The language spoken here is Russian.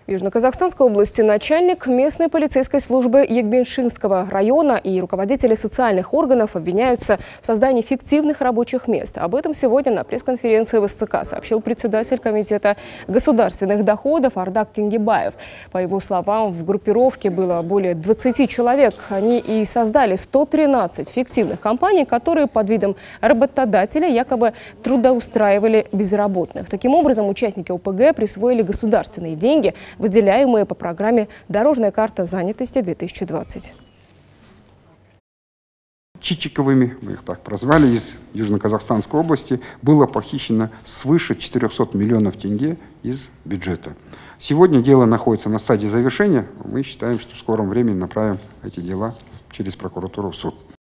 В Южно-Казахстанской области начальник местной полицейской службы Егбеншинского района и руководители социальных органов обвиняются в создании фиктивных рабочих мест. Об этом сегодня на пресс-конференции в СЦК сообщил председатель комитета государственных доходов Ардак Тенгибаев. По его словам, в группировке было более 20 человек. Они и создали 113 фиктивных компаний, которые под видом работодателя якобы трудоустраивали безработных. Таким образом, участники ОПГ присвоили государственные деньги, выделяемые по программе «Дорожная карта занятости-2020». Чичиковыми, мы их так прозвали, из Южно-Казахстанской области было похищено свыше 400 миллионов тенге из бюджета. Сегодня дело находится на стадии завершения. Мы считаем, что в скором времени направим эти дела через прокуратуру в суд.